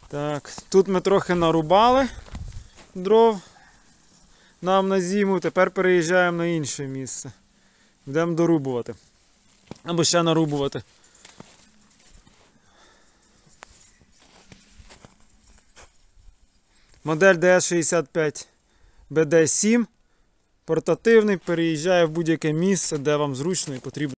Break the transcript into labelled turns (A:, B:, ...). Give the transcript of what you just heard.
A: Так, тут ми трохи нарубали дров нам на зиму, тепер переїжджаємо на інше місце. Йдемо дорубувати. Або ще нарубувати. Модель DS65 BD7. Портативний, переїжджає в будь-яке місце, де вам зручно і потрібно.